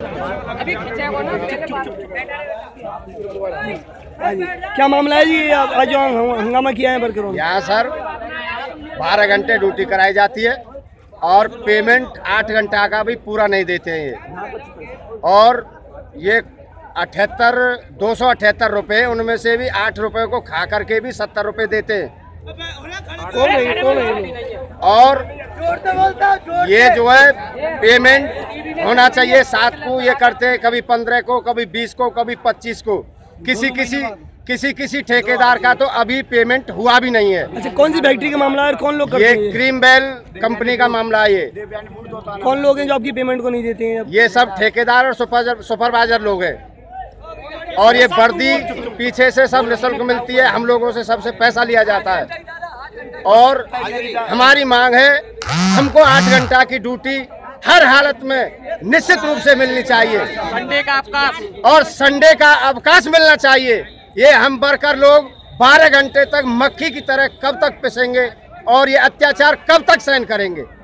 अभी क्या मामला है जी? आज जो हंगामा किया है वर्करों? यहाँ सर 12 घंटे ड्यूटी कराई जाती है और पेमेंट 8 घंटा का भी पूरा नहीं देते हैं ये। और ये 278 रुपये, उनमें से भी 8 रुपये को खा करके भी 70 रुपये देते हैं। और ये जो है पेमेंट होना चाहिए 7 को, ये करते हैं कभी 15 को, कभी 20 को, कभी 25 को। किसी ठेकेदार का तो अभी पेमेंट हुआ भी नहीं है। अच्छा, कौन सी फैक्ट्री का मामला है और कौन लोग करते हैं? ये क्रीम बेल कंपनी का मामला है। ये कौन लोग हैं जो आपकी पेमेंट को नहीं देते हैं? ये सब ठेकेदार और सुपरवाइजर लोग हैं। और ये वर्दी पीछे से सब निःशुल्क मिलती है, हम लोगों से सबसे पैसा लिया जाता है। और हमारी मांग है, हमको 8 घंटा की ड्यूटी हर हालत में निश्चित रूप से मिलनी चाहिए। संडे का अवकाश और संडे का अवकाश मिलना चाहिए। ये हम वर्कर लोग 12 घंटे तक मक्खी की तरह कब तक पिसेंगे और ये अत्याचार कब तक सहन करेंगे?